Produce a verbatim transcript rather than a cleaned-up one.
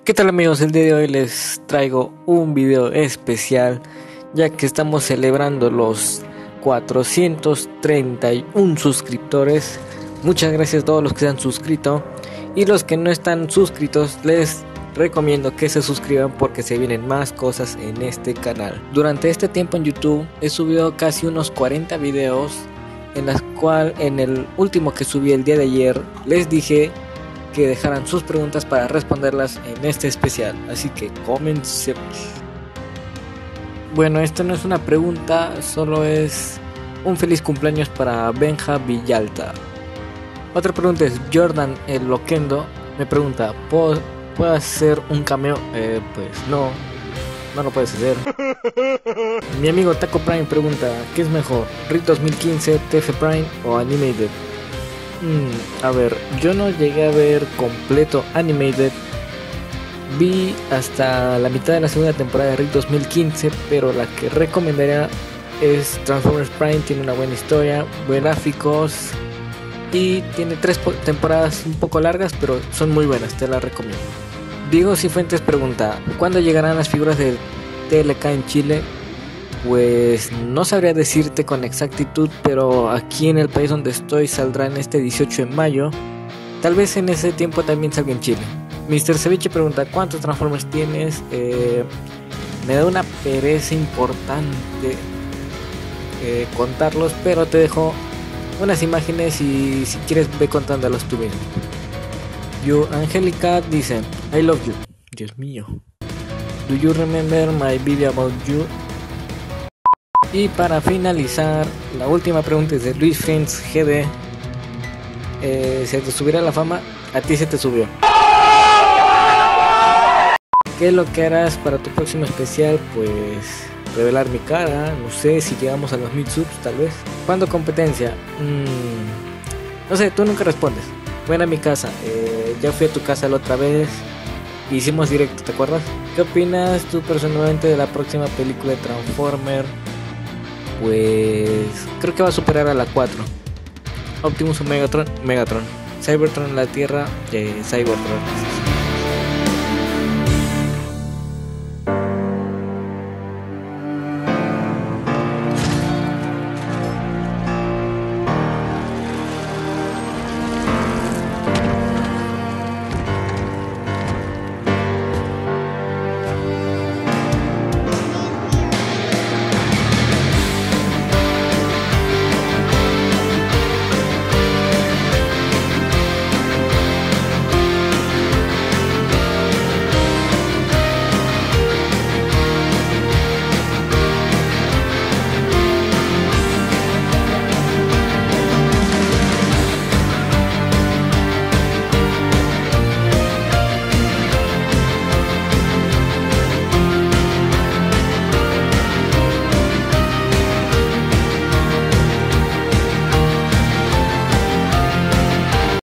¿Qué tal amigos? El día de hoy les traigo un video especial, ya que estamos celebrando los cuatrocientos treinta y uno suscriptores. Muchas gracias a todos los que se han suscrito, y los que no están suscritos les recomiendo que se suscriban porque se vienen más cosas en este canal. Durante este tiempo en YouTube he subido casi unos cuarenta videos, en las cuales en el último que subí el día de ayer les dije que dejaran sus preguntas para responderlas en este especial, así que comencemos. Bueno, esta no es una pregunta, solo es un feliz cumpleaños para Benja Villalta. Otra pregunta es Jordan el Loquendo, me pregunta, ¿puedo, ¿puedo hacer un cameo? Eh, pues no, no lo puedes hacer. Mi amigo Taco Prime pregunta, ¿qué es mejor? ¿Rick dos mil quince, T F Prime o Animated? Mm, a ver, yo no llegué a ver completo Animated. Vi hasta la mitad de la segunda temporada de Rick dos mil quince, pero la que recomendaría es Transformers Prime. Tiene una buena historia, buenos gráficos y tiene tres temporadas un poco largas, pero son muy buenas, te las recomiendo. Diego Cifuentes pregunta, ¿cuándo llegarán las figuras de T L K en Chile? Pues no sabría decirte con exactitud, pero aquí en el país donde estoy saldrán este dieciocho de mayo. Tal vez en ese tiempo también salga en Chile. mister Ceviche pregunta, ¿cuántos Transformers tienes? Eh, me da una pereza importante eh, contarlos, pero te dejo unas imágenes y si quieres ve contándolos tú mismo. You Angelica dice, I love you. Dios mío. Do you remember my video about you? Y para finalizar, la última pregunta es de Luis Friends G D. Eh, ¿Se te subirá la fama? A ti se te subió. ¿Qué es lo que harás para tu próximo especial? Pues revelar mi cara, no sé si llegamos a los mil subs tal vez. ¿Cuándo competencia? Mm, no sé, tú nunca respondes. Ven a mi casa, eh, ya fui a tu casa la otra vez, hicimos directo, ¿te acuerdas? ¿Qué opinas tú personalmente de la próxima película de Transformer? Pues creo que va a superar a la cuatro. Optimus o Megatron, Megatron. Cybertron en la Tierra, eh, Cybertron.